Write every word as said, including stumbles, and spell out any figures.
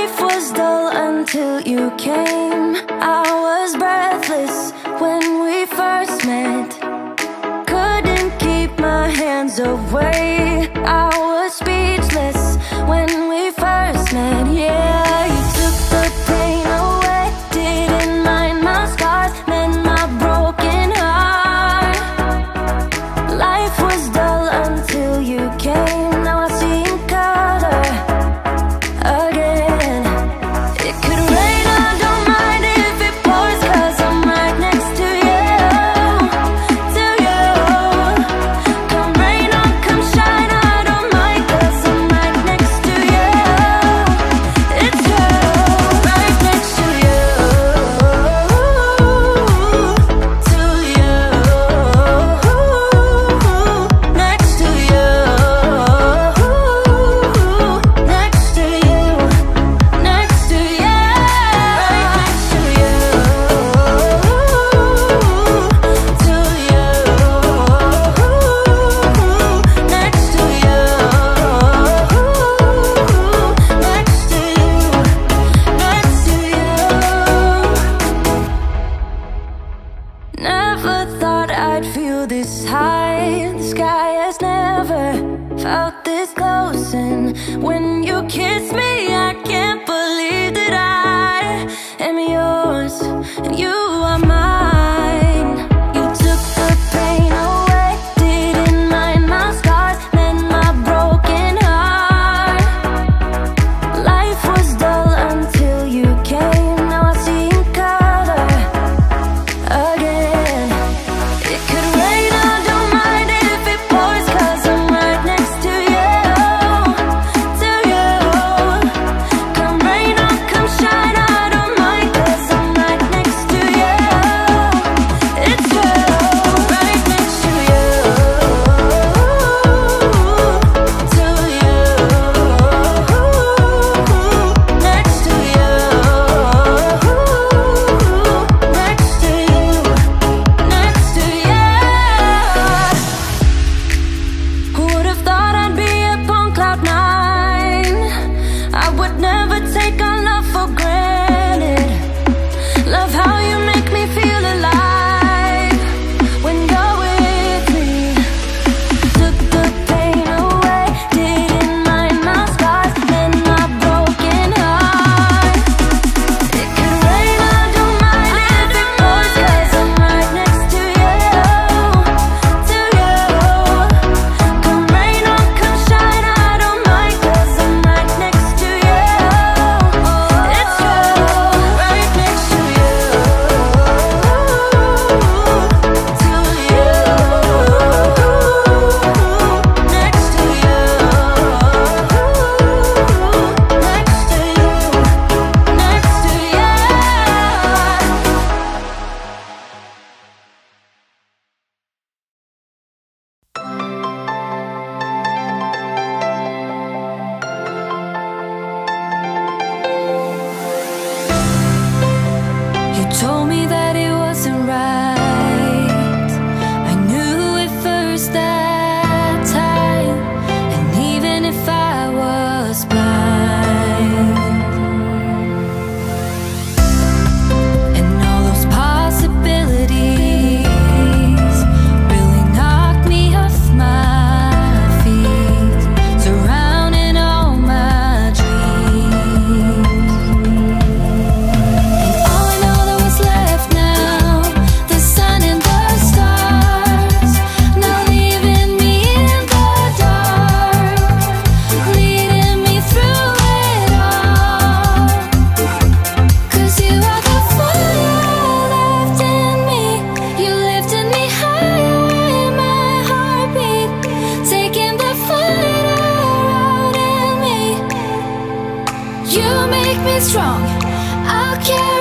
Life was dull until you came. I was breathless when we first met. Couldn't keep my hands away. I was speechless when we first met. Yeah, you took the pain away. Didn't mind my scars, mend my broken heart. Life was dull until you came. Now I see in color again. It could rain, I don't mind if it pours, 'cause I'm right next to you, to you. Come rain or come shine, I don't mind, 'cause I'm right next to you. It's you, right next to you, to you, next to you, next to you, next to you, right next to you, to you, next to you, next to you, next to you. Never thought I'd feel this high. The sky has never felt this close, and when you kiss me, I can't believe that I am yours and you are mine. You took the pain away, didn't mind my scars, mend my broken heart. Life was dull until you came. Now I see in color again. It could rain, I don't mind if it pours, 'cause I'm right next to you, to you. Come rain or come shine, I don't mind, 'cause I'm right next to you. It's you, right next to you, to you, next to you, next to you, next to you. Who would have thought I'd be up on cloud nine? I would never take our love for granted. Love how you make me feel alive when you're with me. Took the pain away, didn't mind my scars, mend my broken heart. It could rain, I don't mind if it pours, 'cause I'm right next to you, to you. Come rain or come shine, I don't mind, 'cause I'm right next to you. It's you, right next to you, to you, next to you, next to you, next to you. You told me that it wasn't right. I knew it first that time, and even if I was blind, and all those possibilities really knocked me off my feet, surrounding all my dreams. All I know that was left now, the sun and the stars, now leaving me in the dark, leading me through it all. 'Cause you are the fire left in me, you lifted me higher in my heartbeat, taking the fire out in me. You make me strong, I'll carry